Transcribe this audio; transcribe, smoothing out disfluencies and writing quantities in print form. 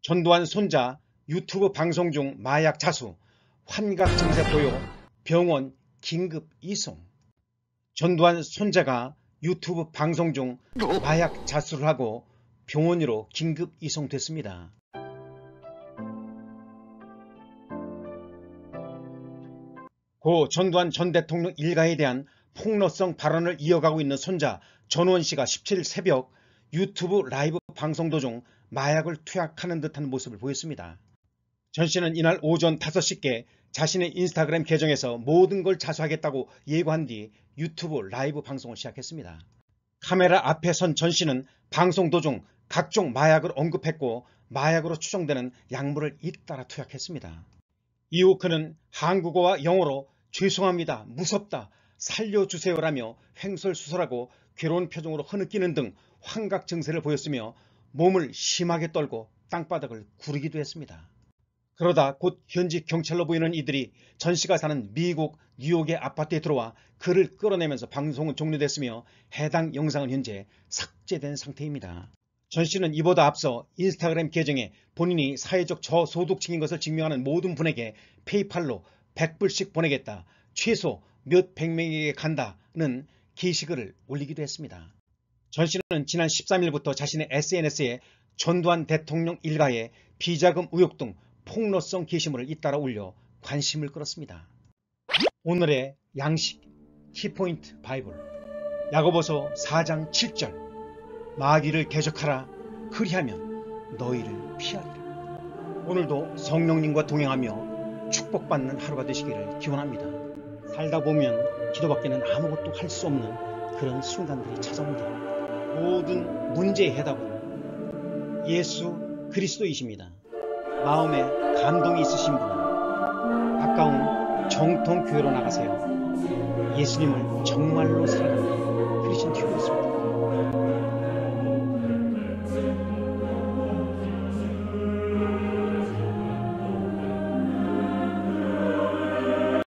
전두환 손자 유튜브 방송 중 마약 자수, 환각 증세 보여 병원 긴급 이송. 전두환 손자가 유튜브 방송 중 마약 자수를 하고 병원으로 긴급 이송됐습니다. 고 전두환 전 대통령 일가에 대한 폭로성 발언을 이어가고 있는 손자 전우원 씨가 17일 새벽 유튜브 라이브 방송 도중 마약을 투약하는 듯한 모습을 보였습니다. 전 씨는 이날 오전 5시께 자신의 인스타그램 계정에서 모든 걸 자수하겠다고 예고한 뒤 유튜브 라이브 방송을 시작했습니다. 카메라 앞에 선 전 씨는 방송 도중 각종 마약을 언급했고 마약으로 추정되는 약물을 잇따라 투약했습니다. 이후 그는 한국어와 영어로 죄송합니다, 무섭다, 살려주세요라며 횡설수설하고 괴로운 표정으로 흐느끼는 등 환각 증세를 보였으며 몸을 심하게 떨고 땅바닥을 구르기도 했습니다. 그러다 곧 현지 경찰로 보이는 이들이 전 씨가 사는 미국 뉴욕의 아파트에 들어와 그를 끌어내면서 방송은 종료됐으며 해당 영상은 현재 삭제된 상태입니다. 전 씨는 이보다 앞서 인스타그램 계정에 본인이 사회적 저소득층인 것을 증명하는 모든 분에게 페이팔로 100불씩 보내겠다, 최소 몇백 명에게 간다는 게시글을 올리기도 했습니다. 전 씨는 지난 13일부터 자신의 SNS에 전두환 대통령 일가의 비자금 의혹 등 폭로성 게시물을 잇따라 올려 관심을 끌었습니다. 오늘의 양식 키포인트 바이블 야고보서 4장 7절 마귀를 대적하라, 그리하면 너희를 피하리라. 오늘도 성령님과 동행하며 축복받는 하루가 되시기를 기원합니다. 살다 보면 기도밖에는 아무것도 할 수 없는 그런 순간들이 찾아옵니다. 모든 문제의 해답은 예수 그리스도이십니다. 마음에 감동이 있으신 분은 가까운 정통교회로 나가세요. 예수님을 정말로 사랑합니다.